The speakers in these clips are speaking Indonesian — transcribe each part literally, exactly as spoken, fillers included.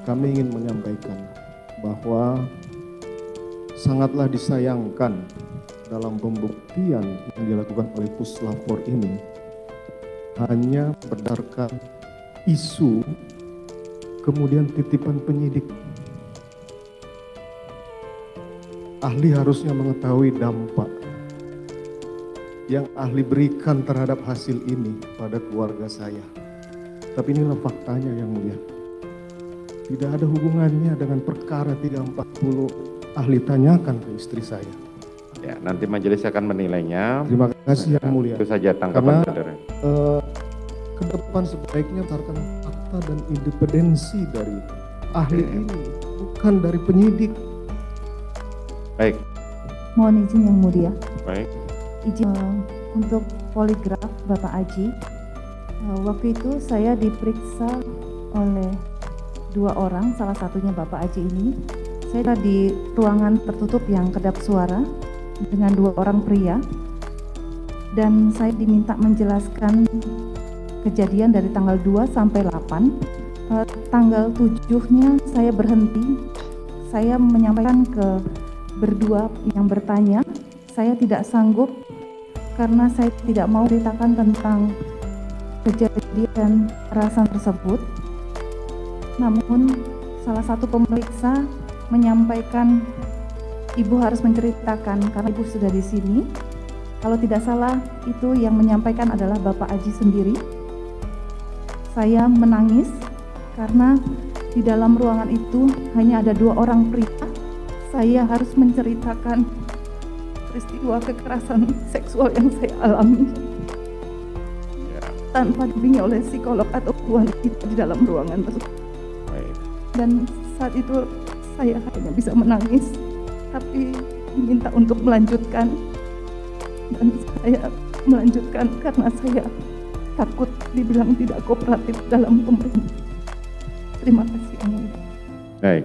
kami ingin menyampaikan bahwa sangatlah disayangkan dalam pembuktian yang dilakukan oleh Puslapor ini hanya berdasarkan isu kemudian titipan penyidik. Ahli harusnya mengetahui dampak yang ahli berikan terhadap hasil ini pada keluarga saya. Tapi inilah faktanya yang mulia. Tidak ada hubungannya dengan perkara tiga ratus empat puluh. Ahli tanyakan ke istri saya. Ya, nanti majelis akan menilainya. Terima kasih yang mulia. Itu saja tanggapan saudara. Uh, ke depan sebaiknya berdasarkan fakta dan independensi dari ahli Oke. ini, bukan dari penyidik. Baik. Mohon izin yang mulia. Baik. Izin uh, untuk poligraf Bapak Aji. Uh, waktu itu saya diperiksa oleh dua orang, salah satunya Bapak Aji ini. Saya di ruangan tertutup yang kedap suara dengan dua orang pria. Dan saya diminta menjelaskan kejadian dari tanggal dua sampai delapan. Uh, tanggal tujuh-nya saya berhenti. Saya menyampaikan ke berdua yang bertanya, saya tidak sanggup karena saya tidak mau ceritakan tentang kejadian kekerasan tersebut. Namun salah satu pemeriksa menyampaikan ibu harus menceritakan karena ibu sudah di sini. Kalau tidak salah itu yang menyampaikan adalah Bapak Aji sendiri. Saya menangis karena di dalam ruangan itu hanya ada dua orang pria. Saya harus menceritakan peristiwa kekerasan seksual yang saya alami Ya. tanpa dibimbing oleh psikolog atau wanita di dalam ruangan tersebut. Baik. Dan saat itu saya hanya bisa menangis, tapi diminta untuk melanjutkan, dan saya melanjutkan karena saya takut dibilang tidak kooperatif dalam pemerintah. Terima kasih yang mulia. Baik.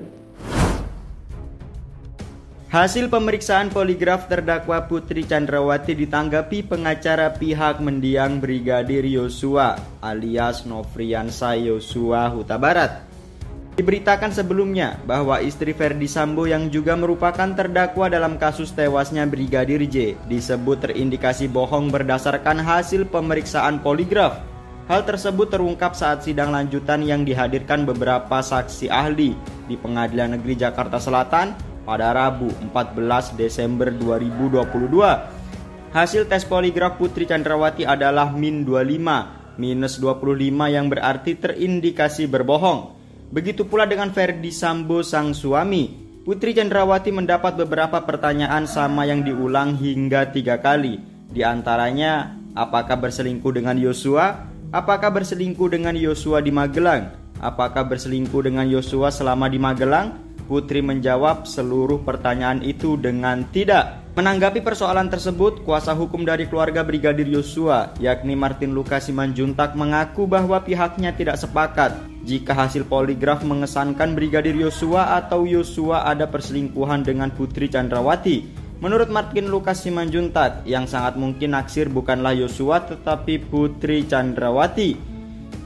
Hasil pemeriksaan poligraf terdakwa Putri Chandrawati ditanggapi pengacara pihak mendiang Brigadir Yosua alias Nofriansah Yosua Huta Barat. Diberitakan sebelumnya bahwa istri Ferdi Sambo yang juga merupakan terdakwa dalam kasus tewasnya Brigadir J disebut terindikasi bohong berdasarkan hasil pemeriksaan poligraf. Hal tersebut terungkap saat sidang lanjutan yang dihadirkan beberapa saksi ahli di Pengadilan Negeri Jakarta Selatan pada Rabu empat belas Desember dua ribu dua puluh dua. Hasil tes poligraf Putri Chandrawati adalah min dua puluh lima, minus dua puluh lima yang berarti terindikasi berbohong. Begitu pula dengan Ferdi Sambo sang suami. Putri Chandrawati mendapat beberapa pertanyaan sama yang diulang hingga tiga kali. Di antaranya, apakah berselingkuh dengan Yosua? Apakah berselingkuh dengan Yosua di Magelang? Apakah berselingkuh dengan Yosua selama di Magelang? Putri menjawab seluruh pertanyaan itu dengan tidak. Menanggapi persoalan tersebut, kuasa hukum dari keluarga Brigadir Yosua, yakni Martin Lucas Simanjuntak, mengaku bahwa pihaknya tidak sepakat jika hasil poligraf mengesankan Brigadir Yosua atau Yosua ada perselingkuhan dengan Putri Chandrawati. Menurut Martin Lucas Simanjuntak, yang sangat mungkin naksir bukanlah Yosua tetapi Putri Chandrawati.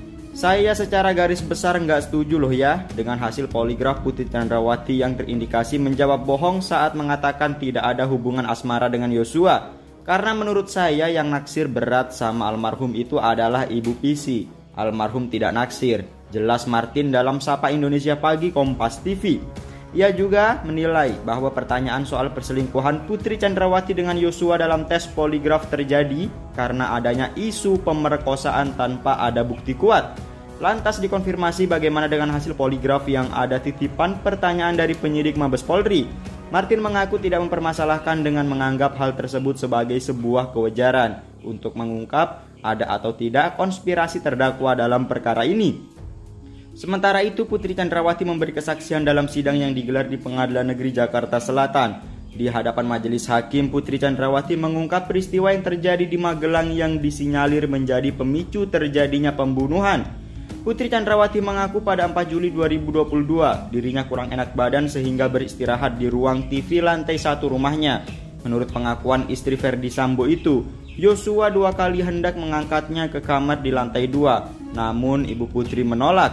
Saya secara garis besar nggak setuju loh ya dengan hasil poligraf Putri Chandrawati yang terindikasi menjawab bohong saat mengatakan tidak ada hubungan asmara dengan Yosua. Karena menurut saya yang naksir berat sama almarhum itu adalah Ibu Pisi. Almarhum tidak naksir, jelas Martin dalam Sapa Indonesia Pagi Kompas T V. Ia juga menilai bahwa pertanyaan soal perselingkuhan Putri Chandrawati dengan Yosua dalam tes poligraf terjadi karena adanya isu pemerkosaan tanpa ada bukti kuat. Lantas dikonfirmasi bagaimana dengan hasil poligraf yang ada titipan pertanyaan dari penyidik Mabes Polri. Martin mengaku tidak mempermasalahkan dengan menganggap hal tersebut sebagai sebuah kewajaran untuk mengungkap ada atau tidak konspirasi terdakwa dalam perkara ini. Sementara itu, Putri Chandrawati memberi kesaksian dalam sidang yang digelar di Pengadilan Negeri Jakarta Selatan. Di hadapan majelis hakim, Putri Chandrawati mengungkap peristiwa yang terjadi di Magelang yang disinyalir menjadi pemicu terjadinya pembunuhan. Putri Chandrawati mengaku pada empat Juli dua ribu dua puluh dua dirinya kurang enak badan sehingga beristirahat di ruang T V lantai satu rumahnya. Menurut pengakuan istri Ferdi Sambo itu, Yosua dua kali hendak mengangkatnya ke kamar di lantai dua, namun Ibu Putri menolak.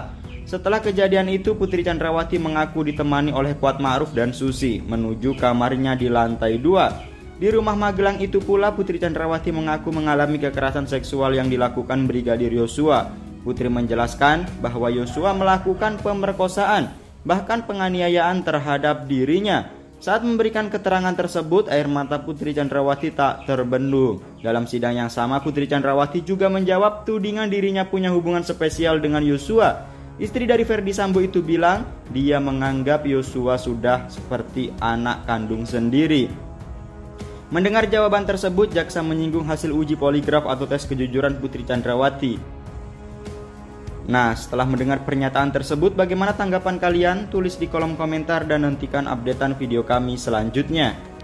Setelah kejadian itu, Putri Chandrawati mengaku ditemani oleh Kuat Ma'ruf dan Susi menuju kamarnya di lantai dua. Di rumah Magelang itu pula, Putri Chandrawati mengaku mengalami kekerasan seksual yang dilakukan Brigadir Yosua. Putri menjelaskan bahwa Yosua melakukan pemerkosaan, bahkan penganiayaan terhadap dirinya. Saat memberikan keterangan tersebut, air mata Putri Chandrawati tak terbendung. Dalam sidang yang sama, Putri Chandrawati juga menjawab tudingan dirinya punya hubungan spesial dengan Yosua. Istri dari Ferdi Sambo itu bilang dia menganggap Yosua sudah seperti anak kandung sendiri. Mendengar jawaban tersebut, jaksa menyinggung hasil uji poligraf atau tes kejujuran Putri Chandrawati. Nah, setelah mendengar pernyataan tersebut, bagaimana tanggapan kalian? Tulis di kolom komentar dan nantikan updatean video kami selanjutnya.